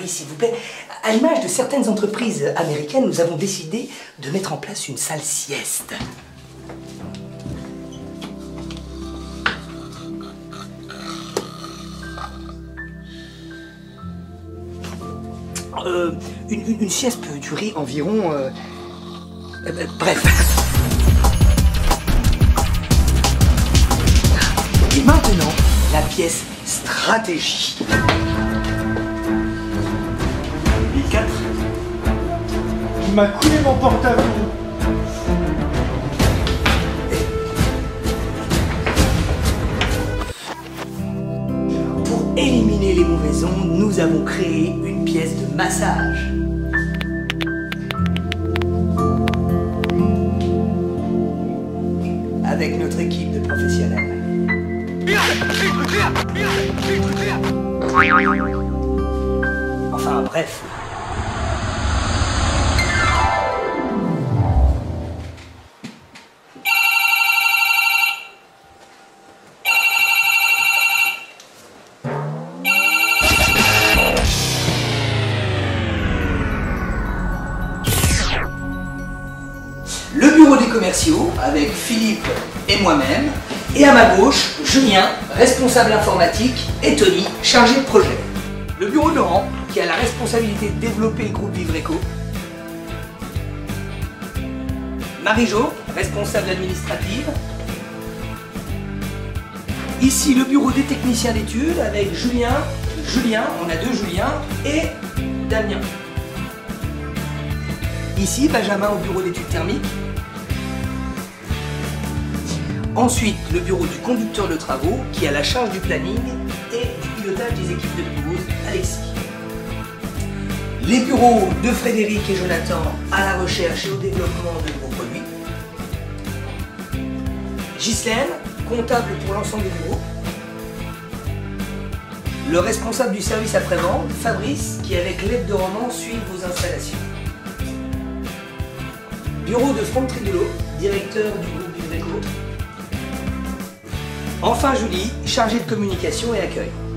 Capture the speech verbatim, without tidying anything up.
service, s'il vous plaît. À l'image de certaines entreprises américaines, nous avons décidé de mettre en place une salle sieste. Euh, une, une, une sieste peut durer environ... Euh, euh, bref. Et maintenant, la pièce stratégie. Les quatre. Il m'a coulé mon portable. Pour éliminer les mauvaises ondes, nous avons créé une pièce de massage. Avec notre équipe de professionnels. Enfin, bref. Le bureau des commerciaux avec Philippe et moi-même. Et à ma gauche, Julien, responsable informatique, et Tony, chargé de projet. Le bureau de Laurent, qui a la responsabilité de développer le groupe Vivreco. Marie-Jo, responsable administrative. Ici, le bureau des techniciens d'études avec Julien, Julien, on a deux Julien, et Damien. Ici, Benjamin au bureau d'études thermiques. Ensuite, le bureau du conducteur de travaux qui a la charge du planning et du pilotage des équipes de pause, Alexis. Les bureaux de Frédéric et Jonathan à la recherche et au développement de nouveaux produits. Ghislaine, comptable pour l'ensemble des bureaux. Le responsable du service après-vente, Fabrice, qui avec l'aide de Roman suit vos installations. Bureau de Franck Trigolo, directeur du groupe Vivreco. Enfin Julie, chargée de communication et accueil.